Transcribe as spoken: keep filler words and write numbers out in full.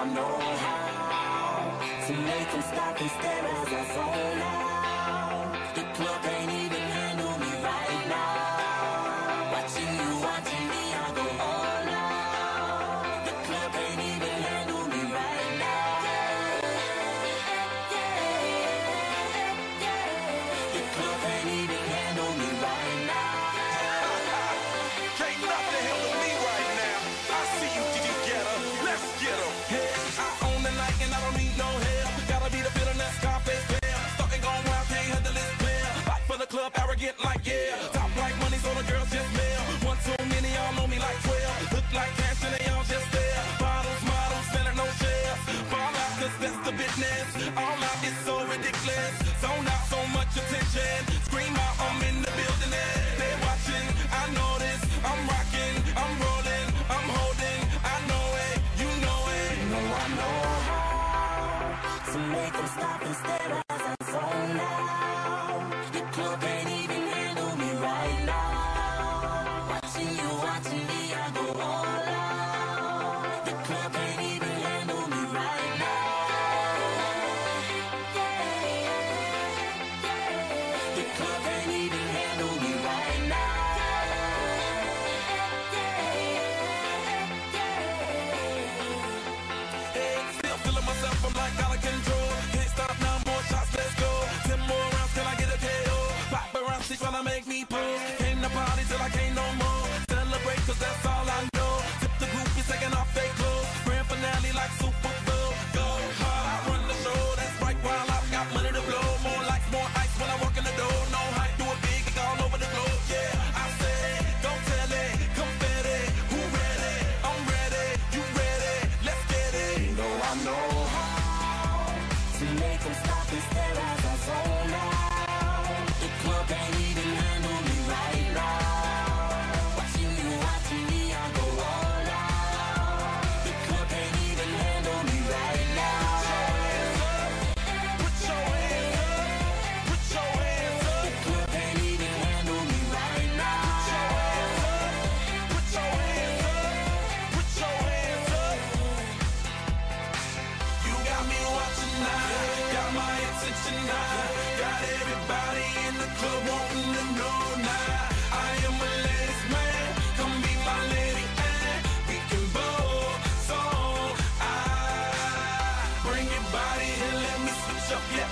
I know how to make them stop and stare as I zone out. The club ain't even handle me right now. Watching you, watching me, I go all out. The club ain't even handle me right now. The club ain't even handle me right now. Can't nothing handle me right now. I see you, did you get her? Let's get her. Hey, I own the night and I don't need no help. Gotta be the feeling that Scarface feel. Starting going wild, can't handle this player. Back for the club, arrogant like yeah. Top like money, so the girls just mail. One too many, y'all know me like twelve. Look like cash and they all just there. Bottles, models, selling no shares. Fall out, cause that's the business. All out is so ridiculous. Zone out, so much attention. Scream out, I'm in the building and they're watching. I know this, I'm rocking, I'm rolling, I'm holding. I know it, you know it. You know I know how to make them stop and stare as I zone out. The club ain't even handle me right now. Watching you, watching me, I go all out. The club ain't even handle me right now. The club ain't even handle me right now. Hey, still feeling myself, I'm like out of control. Can't stop now, more shots, let's go. Ten more rounds till I get a K O. Pop around six trying to make me pose. Came to party till I can't no more. Celebrate cause that's all I know. Tip the groupies taking off their clothes. Grand finale like Super Bowl. Go hard, I run the show. That's right, while I've got money to blow. More lights, more ice when I walk in the door. No hype, do it big, it's all over the globe. Yeah, I said, don't tell it, confetti. Who ready? I'm ready, you ready? Let's get it. You know I know how to make them stop and stare as I zone out. The club ain't even handle me right now. Watching you, watching me, I go all out. The club ain't even handle me right now. Put your hands up, put your hands up. The club ain't even handle me right now. Put your hands up, put your hands up. You got me watching now, got my attention now. Got everybody in the club wanting to know now. I am a ladies man, come be my lady and we can both so I bring your body and let me switch up, yeah.